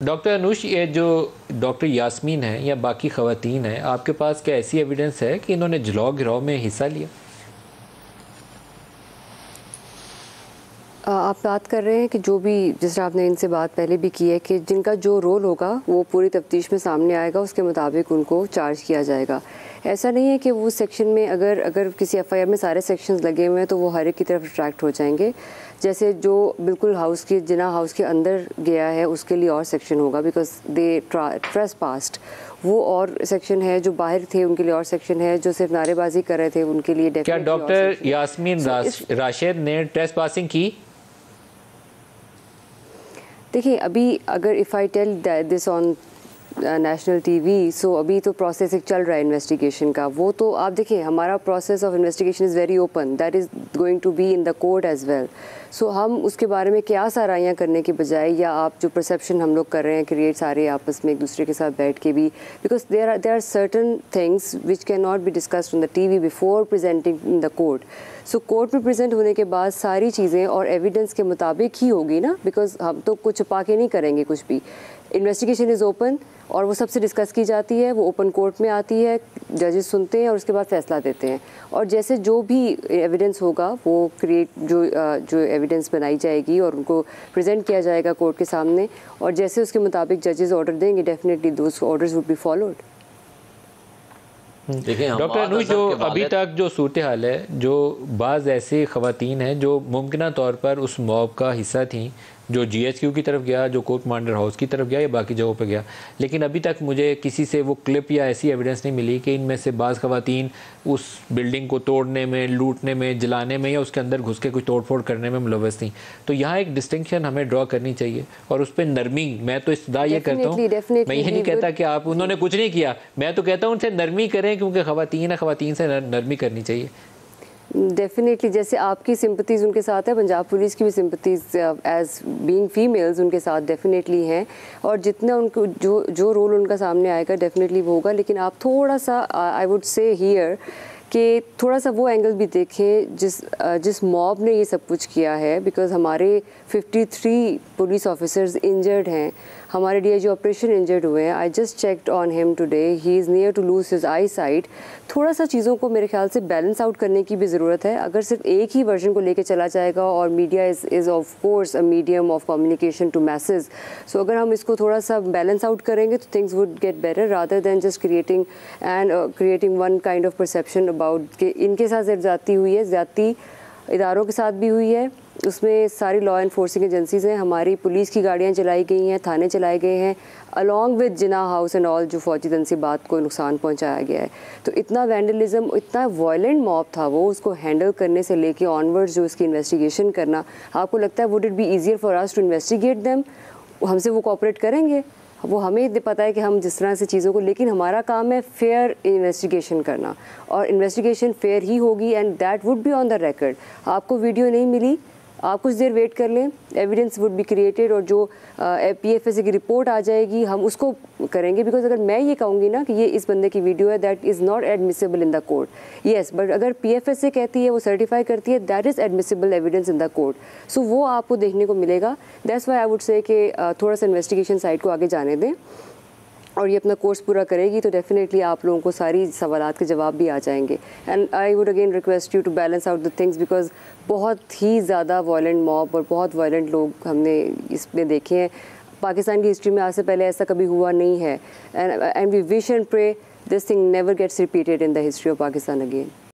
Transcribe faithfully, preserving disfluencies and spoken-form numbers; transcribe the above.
Doctor Anoosh, ये जो doctor Yasmin है या बाकी ख़वातीन हैं, आपके पास क्या ऐसी एविडेंस है कि इन्होंने जलाओ गिराव में हिस्सा लिया? आप बात कर रहे हैं कि जो भी, जिस तरह आपने इनसे बात पहले भी की है, कि जिनका जो रोल होगा वो पूरी तफ्तीश में सामने आएगा, उसके मुताबिक उनको चार्ज किया जाएगा। ऐसा नहीं है कि वो सेक्शन में अगर अगर किसी एफ आई आर में सारे सेक्शंस लगे हुए हैं तो वो हर एक की तरफ अट्रैक्ट हो जाएंगे। जैसे जो बिल्कुल हाउस के जिना हाउस के अंदर गया है उसके लिए और सेक्शन होगा, बिकॉज दे ट्रेस पास्ट, वो और सेक्शन है। जो बाहर थे उनके लिए और सेक्शन है। जो सिर्फ नारेबाजी कर रहे थे उनके लिए क्या डॉक्टर यास्मीन राशिद ने ट्रेस पासिंग की? देखिए, अभी अगर if I tell this on national TV, so अभी तो प्रोसेस एक चल रहा है इन्वेस्टिगेशन का। वो तो आप देखिए, हमारा process of investigation is very open, that is going to be in the court as well. So हम उसके बारे में क्या साराइयाँ करने के बजाय, या आप जो परसेप्शन हम लोग कर रहे हैं क्रिएट सारे आपस में एक दूसरे के साथ बैठ के भी, because there are there are certain things which can not be discussed on the T V before presenting in the court. So court में प्रेजेंट होने के बाद सारी चीज़ें और एविडेंस के मुताबिक ही होगी ना, बिकॉज हम तो कुछ छुपा के नहीं करेंगे कुछ भी। इन्वेस्टिगेशन इज़ ओपन और वो सबसे डिस्कस की जाती है, वो ओपन कोर्ट में आती है, जजेस सुनते हैं और उसके बाद फैसला देते हैं। और जैसे जो भी एविडेंस होगा वो क्रिएट जो जो एविडेंस बनाई जाएगी और उनको प्रेजेंट किया जाएगा कोर्ट के सामने, और जैसे उसके मुताबिक जजेस ऑर्डर देंगे, definitely those orders would be followed. Doctor Anush, जो अभी तक जो सूरत हाल है, जो बाज़ ऐसे ख़वातीन हैं जो मुमकिन तौर पर उस मॉब का हिस्सा थी, जो जी एच क्यू की तरफ गया, जो कोर्ट कमांडर हाउस की तरफ गया या बाकी जगहों पर गया, लेकिन अभी तक मुझे किसी से वो क्लिप या ऐसी एविडेंस नहीं मिली कि इनमें से बाज़ ख़वातीन उस बिल्डिंग को तोड़ने में, लूटने में, जलाने में या उसके अंदर घुस के कुछ तोड़ फोड़ करने में मुलव्वस थी। तो यहाँ एक डिस्टिंक्शन हमें ड्रॉ करनी चाहिए और उस पर नरमी, मैं तो इस्तदा ये करता हूँ, मैं ये नहीं कहता कि आप उन्होंने कुछ नहीं किया, मैं तो कहता हूँ उनसे नरमी करें, क्योंकि ख़वातीन है, ख़वातीन से नरमी करनी चाहिए। डेफिनेटली, जैसे आपकी सिंपथीज़ उनके साथ है, पंजाब पुलिस की भी सिंपथीज़ एज बीइंग फीमेल्स उनके साथ डेफिनेटली हैं, और जितना उनको जो जो रोल उनका सामने आएगा डेफिनेटली वो होगा। लेकिन आप थोड़ा सा, आई वुड से हियर, कि थोड़ा सा वो एंगल भी देखें जिस जिस मॉब ने ये सब कुछ किया है, बिकॉज हमारे तिरेपन पुलिस ऑफिसर्स इंजर्ड हैं, हमारे D I G operation injured हुए हैं। I just checked on him today, he is near to lose his eye sight. थोड़ा सा चीज़ों को मेरे ख्याल से बैलेंस आउट करने की भी ज़रूरत है। अगर सिर्फ एक ही वर्जन को लेके चला जाएगा, और media is is of course a medium of communication to message, so अगर हम इसको थोड़ा सा बैलेंस आउट करेंगे तो things would get better, rather than just creating and creating one kind of perception about कि इनके साथ ज़्यादती हुई है। ज़्यादती इदारों के साथ भी हुई है, उसमें सारी लॉ इन्फोर्सिंग एजेंसीज़ हैं, हमारी पुलिस की गाड़ियाँ चलाई गई हैं, थाने चलाए गए हैं, along with Jinnah house and all, जो फौजी तनसीबात को नुकसान पहुंचाया गया है। तो इतना वैंडलिज्म, इतना वायलेंट मॉब था वो, उसको हैंडल करने से लेके ऑनवर्ड्स जो उसकी इन्वेस्टिगेशन करना, आपको लगता है would it be easier for us to investigate them? हमसे वो कोऑपरेट करेंगे? वो हमें पता है कि हम जिस तरह से चीज़ों को, लेकिन हमारा काम है फेयर इन्वेस्टिगेशन करना, और इन्वेस्टिगेशन फेयर ही होगी, and that would be on the record. आपको वीडियो नहीं मिली, आप कुछ देर वेट कर लें, एविडेंस वुड बी क्रिएटेड, और जो पी एफ एस की रिपोर्ट आ जाएगी हम उसको करेंगे। बिकॉज अगर मैं ये कहूँगी ना कि ये इस बंदे की वीडियो है, that is not admissible in the court, yes, but अगर पी एफ एस कहती है, वो सर्टिफाई करती है, that is admissible evidence in the court. So वो आपको देखने को मिलेगा। That's why I would say कि थोड़ा सा इन्वेस्टिगेशन साइड को आगे जाने दें, और ये अपना कोर्स पूरा करेगी तो डेफिनेटली आप लोगों को सारी सवालात के जवाब भी आ जाएंगे। And I would again request you to balance out the things, because बहुत ही ज़्यादा वायलेंट मॉब और बहुत वायलेंट लोग हमने इसमें देखे हैं। पाकिस्तान की हिस्ट्री में आज से पहले ऐसा कभी हुआ नहीं है, and and we wish and pray this thing never gets repeated in the history of Pakistan again.